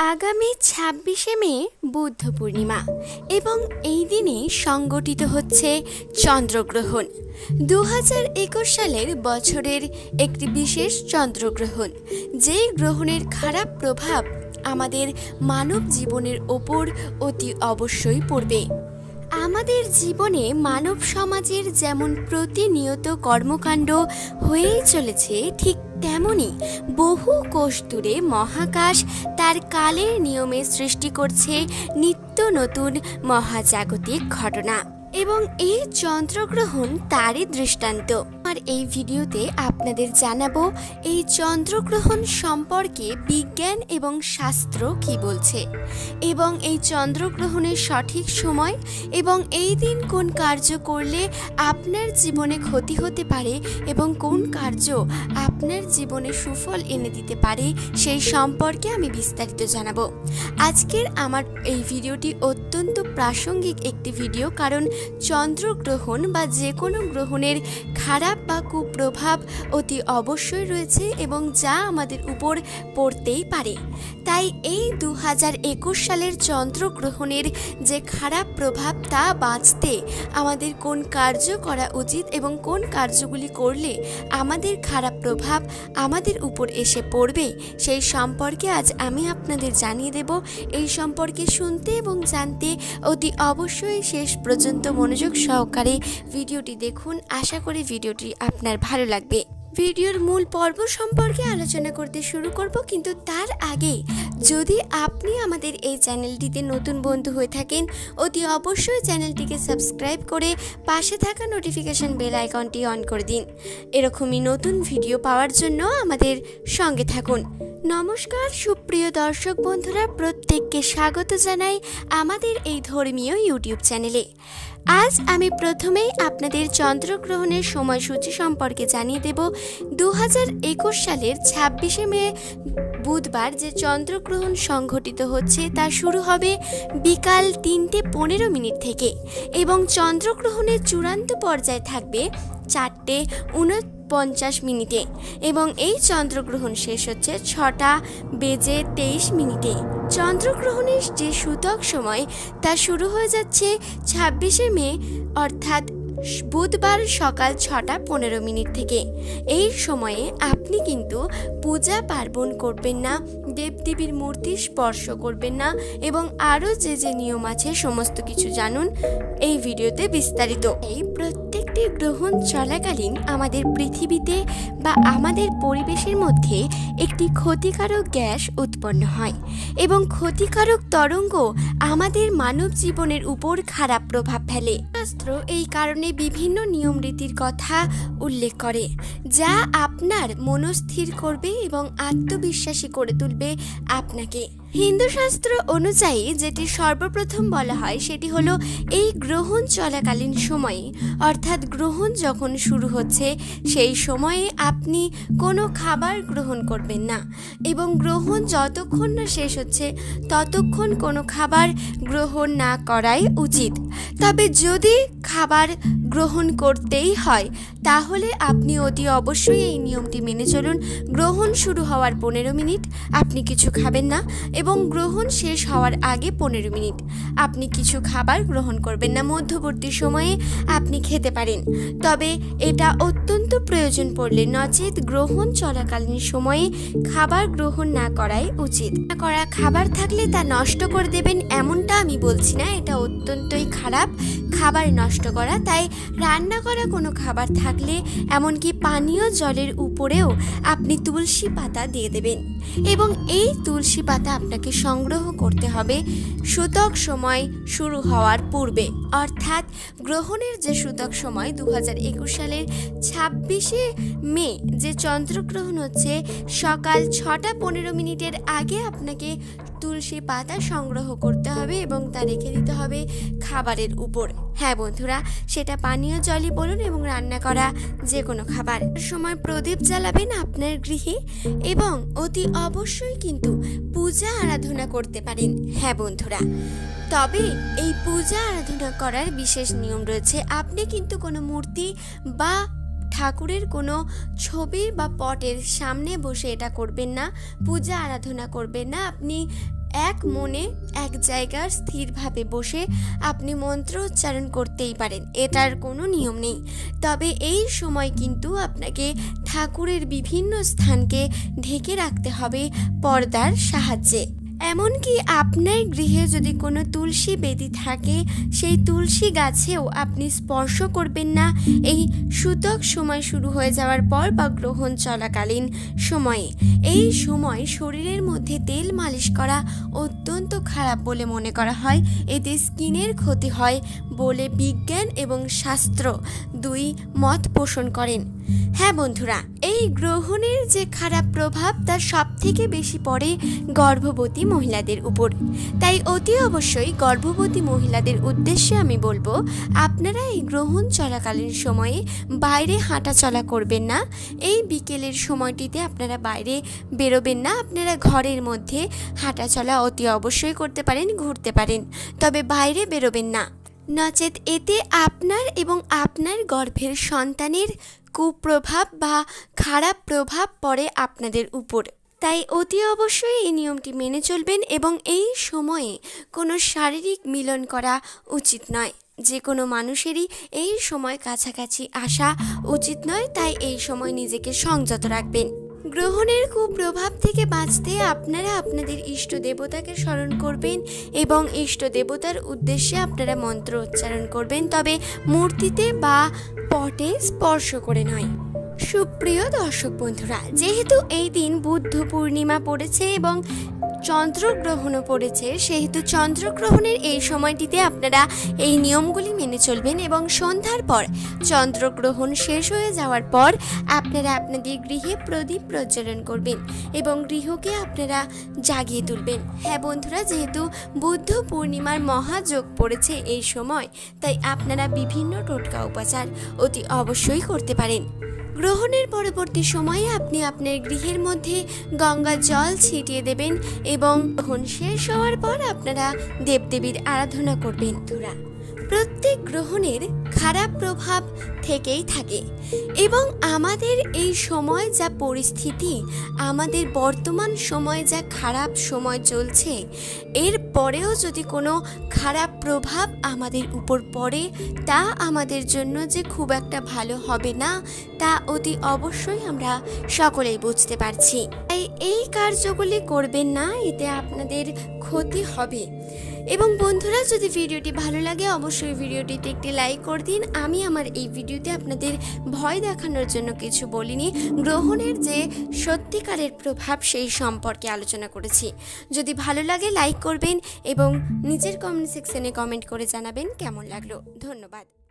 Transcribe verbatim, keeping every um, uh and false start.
আগামী ছাব্বিশে মে বুদ্ধ পূর্ণিমা এবং এই দিনে সংগঠিত হচ্ছে চন্দ্রগ্রহণ। দু হাজার একুশ সালের বছরের একটি বিশেষ চন্দ্রগ্রহণ, যেই গ্রহণের খারাপ প্রভাব আমাদের মানব জীবনের ওপর অতি অবশ্যই পড়বে। আমাদের জীবনে মানব সমাজের যেমন প্রতিনিয়ত কর্মকাণ্ড হয়েই চলেছে, ঠিক তেমনি বহু কোষ দূরে মহাকাশ তার কালের নিয়মে সৃষ্টি করছে নিত্য নতুন মহাজাগতিক ঘটনা, এবং এই চন্দ্রগ্রহণ তারই দৃষ্টান্ত। আর এই ভিডিওতে আপনাদের জানাবো এই চন্দ্রগ্রহণ সম্পর্কে বিজ্ঞান এবং শাস্ত্র কি বলছে, এবং এই চন্দ্রগ্রহণের সঠিক সময় এবং এই দিন কোন কার্য করলে আপনার জীবনে ক্ষতি হতে পারে এবং কোন কার্য আপনার জীবনে সুফল এনে দিতে পারে সেই সম্পর্কে আমি বিস্তারিত জানাবো। আজকের আমার এই ভিডিওটি অত্যন্ত প্রাসঙ্গিক একটি ভিডিও, কারণ চন্দ্রগ্রহণ বা যে কোনো গ্রহণের খারাপ বা কুপ্রভাব অতি অবশ্যই রয়েছে এবং যা আমাদের উপর পড়তেই পারে। তাই এই দু হাজার একুশ সালের চন্দ্রগ্রহণের যে খারাপ প্রভাব তা বাঁচতে আমাদের কোন কার্য করা উচিত এবং কোন কার্যগুলি করলে আমাদের খারাপ প্রভাব আমাদের উপর এসে পড়বে সেই সম্পর্কে আজ আমি আপনাদের জানিয়ে দেব। এই সম্পর্কে শুনতে এবং জানতে অতি অবশ্যই শেষ পর্যন্ত মনোযোগ সহকারে ভিডিওটি দেখুন। আশা করি ভিডিওটি আপনার ভালো লাগবে। ভিডিওর মূল পর্ব সম্পর্কে আলোচনা করতে শুরু করব, কিন্তু তার আগে যদি আপনি আমাদের এই চ্যানেলটিতে নতুন বন্ধু হয়ে থাকেন, অতি অবশ্যই চ্যানেলটিকে সাবস্ক্রাইব করে পাশে থাকা নোটিফিকেশন বেল আইকনটি অন করে দিন। এরকমই নতুন ভিডিও পাওয়ার জন্য আমাদের সঙ্গে থাকুন। নমস্কার সুপ্রিয় দর্শক বন্ধুরা, প্রত্যেককে স্বাগত জানাই আমাদের এই ধর্মীয় ইউটিউব চ্যানেলে। আজ আমি প্রথমেই আপনাদের চন্দ্রগ্রহণের সময়সূচি সম্পর্কে জানিয়ে দেব। দু হাজার একুশ সালের ছাব্বিশে মে বুধবার যে চন্দ্রগ্রহণ সংঘটিত হচ্ছে তা শুরু হবে বিকাল তিনটে পনেরো মিনিট থেকে এবং চন্দ্রগ্রহণের চূড়ান্ত পর্যায়ে থাকবে চারটে উনপঞ্চাশ মিনিটে এবং এই চন্দ্রগ্রহণ শেষ হচ্ছে ছটা বেজে তেইশ মিনিটে। চন্দ্রগ্রহণের যে সূতক সময় তা শুরু হয়ে যাচ্ছে ছাব্বিশে মে অর্থাৎ বুধবার সকাল ছটা পনেরো মিনিট থেকে। এই সময়ে আপনি কিন্তু পূজা পার্বণ করবেন না, দেবদেবীর মূর্তি স্পর্শ করবেন না এবং আরও যে যে নিয়ম আছে সমস্ত কিছু জানুন এই ভিডিওতে বিস্তারিত। এই প্রত্যেকটি গ্রহণ চলাকালীন আমাদের পৃথিবীতে বা আমাদের পরিবেশের মধ্যে একটি ক্ষতিকারক গ্যাস উৎপন্ন হয় এবং ক্ষতিকারক তরঙ্গ আমাদের মানব জীবনের উপর খারাপ প্রভাব ফেলে। শাস্ত্র এই কারণে বিভিন্ন নিয়ম রীতির কথা উল্লেখ করে, যা আপনার মনস্থির করবে এবং আত্মবিশ্বাসী করে তুলবে আপনাকে। হিন্দু শাস্ত্র অনুযায়ী যেটি সর্বপ্রথম বলা হয় সেটি হলো এই গ্রহণ চলাকালীন সময়ে, অর্থাৎ গ্রহণ যখন শুরু হচ্ছে সেই সময়ে আপনি কোনো খাবার গ্রহণ করবেন না এবং গ্রহণ যতক্ষণ না শেষ হচ্ছে ততক্ষণ কোনো খাবার গ্রহণ না করাই উচিত। তবে যদি খাবার গ্রহণ করতেই হয় তাহলে আপনি অতি অবশ্যই এই নিয়মটি মেনে চলুন। গ্রহণ শুরু হওয়ার পনেরো মিনিট আপনি কিছু খাবেন না এবং গ্রহণ শেষ হওয়ার আগে পনেরো মিনিট আপনি কিছু খাবার গ্রহণ করবেন না। মধ্যবর্তী সময়ে আপনি খেতে পারেন, তবে এটা অত্যন্ত প্রয়োজন পড়লে, নচেত গ্রহণ চলাকালীন সময়ে খাবার গ্রহণ না করাই উচিত। করা খাবার থাকলে তা নষ্ট করে দেবেন এমনটা আমি বলছি না, এটা অত্যন্তই খারাপ খাবার নষ্ট করা। তাই রান্না করা কোনো খাবার থাকলে এমনকি পানীয় জলের উপরেও আপনি তুলসী পাতা দিয়ে দেবেন এবং এই তুলসী পাতা আপনাকে সংগ্রহ করতে হবে সূতক সময় শুরু হওয়ার পূর্বে, অর্থাৎ গ্রহণের যে সূতক সময় দু হাজার একুশ সালের ছাব্বিশে মে যে চন্দ্রগ্রহণ হচ্ছে সকাল ছটা পনেরো মিনিটের আগে আপনাকে তুলসী পাতা সংগ্রহ করতে হবে এবং তা রেখে দিতে হবে খাবারের উপর। হ্যাঁ বন্ধুরা, সেটা পানীয় জলই বলুন এবং রান্না করা যে কোনো খাবার। সময় প্রদীপ জ্বালাবেন আপনার গৃহে এবং অতি অবশ্যই কিন্তু পূজা আরাধনা করতে পারেন। হ্যাঁ বন্ধুরা, তবে এই পূজা আরাধনা করার বিশেষ নিয়ম রয়েছে। আপনি কিন্তু কোনো মূর্তি বা ঠাকুরের কোনো ছবি বা পটের সামনে বসে এটা করবেন না, পূজা আরাধনা করবেন না। আপনি এক মনে এক জায়গায় স্থিরভাবে বসে আপনি মন্ত্র উচ্চারণ করতেই পারেন, এটার কোনো নিয়ম নেই। তবে এই সময় কিন্তু আপনাকে ঠাকুরের বিভিন্ন স্থানকে ঢেকে রাখতে হবে পর্দার সাহায্যে। এমনকি আপনার গৃহে যদি কোনো তুলসী বেদি থাকে, সেই তুলসী গাছেও আপনি স্পর্শ করবেন না এই সূতক সময় শুরু হয়ে যাওয়ার পর বা গ্রহণ চলাকালীন সময়ে। এই সময় শরীরের মধ্যে তেল মালিশ করা অত্যন্ত খারাপ বলে মনে করা হয়, এতে স্কিনের ক্ষতি হয় বলে বিজ্ঞান এবং শাস্ত্র দুই মত পোষণ করেন। হ্যাঁ বন্ধুরা, এই গ্রহণের যে খারাপ প্রভাব তার সব থেকে বেশি পড়ে গর্ভবতী মহিলাদের উপর। তাই অতি অবশ্যই গর্ভবতী মহিলাদের উদ্দেশ্যে আমি বলবো, আপনারা এই গ্রহণ চলাকালীন সময়ে বাইরে হাঁটা চলা করবেন না। এই বিকেলের সময়টিতে আপনারা বাইরে বেরোবেন না, আপনারা ঘরের মধ্যে হাঁটা চলা অতি অবশ্যই করতে পারেন, ঘুরতে পারেন, তবে বাইরে বেরোবেন না, নচেত এতে আপনার এবং আপনার গর্ভের সন্তানের কুপ্রভাব বা খারাপ প্রভাব পড়ে আপনাদের উপর। তাই অতি অবশ্যই এই নিয়মটি মেনে চলবেন এবং এই সময়ে কোনো শারীরিক মিলন করা উচিত নয়। যে কোনো মানুষেরই এই সময় কাছাকাছি আসা উচিত নয়, তাই এই সময় নিজেকে সংযত রাখবেন। গ্রহণের কুপ্রভাব থেকে বাঁচতে আপনারা আপনাদের ইষ্ট দেবতাকে স্মরণ করবেন এবং ইষ্ট দেবতার উদ্দেশ্যে আপনারা মন্ত্র উচ্চারণ করবেন, তবে মূর্তিতে বা পটে স্পর্শ করে নয়। সুপ্রিয় দর্শক বন্ধুরা, যেহেতু এই দিন বুদ্ধ পূর্ণিমা পড়েছে এবং চন্দ্রগ্রহণও পড়েছে, সেহেতু চন্দ্রগ্রহণের এই সময়টিতে আপনারা এই নিয়মগুলি মেনে চলবেন এবং সন্ধ্যার পর চন্দ্রগ্রহণ শেষ হয়ে যাওয়ার পর আপনারা আপনাদের গৃহে প্রদীপ প্রজ্বলন করবেন এবং গৃহকে আপনারা জাগিয়ে তুলবেন। হ্যাঁ বন্ধুরা, যেহেতু বুদ্ধ পূর্ণিমার মহাযোগ পড়েছে এই সময়, তাই আপনারা বিভিন্ন টোটকা উপাচার অতি অবশ্যই করতে পারেন। গ্রহণের পরবর্তী সময়ে আপনি আপনার গৃহের মধ্যে গঙ্গা জল ছিটিয়ে দেবেন এবং গ্রহণ শেষ হওয়ার পর আপনারা দেবদেবীর আরাধনা করবেন। বন্ধুরা, প্রত্যেক গ্রহণের খারাপ প্রভাব থেকেই থাকে এবং আমাদের এই সময় যা পরিস্থিতি, আমাদের বর্তমান সময়ে যা খারাপ সময় চলছে, এর পরেও যদি কোনো খারাপ প্রভাব আমাদের উপর পড়ে, তা আমাদের জন্য যে খুব একটা ভালো হবে না, তা অতি অবশ্যই আমরা সকলেই বুঝতে পারছি। তাই এই কার্যগুলি করবেন না, এতে আপনাদের ক্ষতি হবে। এবং বন্ধুরা, যদি ভিডিওটি ভালো লাগে অবশ্যই ভিডিওটিতে একটি লাইক করে দিন। আমি আমার এই ভিডিওতে আপনাদের ভয় দেখানোর জন্য কিছু বলিনি, গ্রহণের যে সত্যিকারের প্রভাব সেই সম্পর্কে আলোচনা করেছি। যদি ভালো লাগে লাইক করবেন এবং নিজের কমেন্ট সেকশনে কমেন্ট করে জানাবেন কেমন লাগলো। ধন্যবাদ।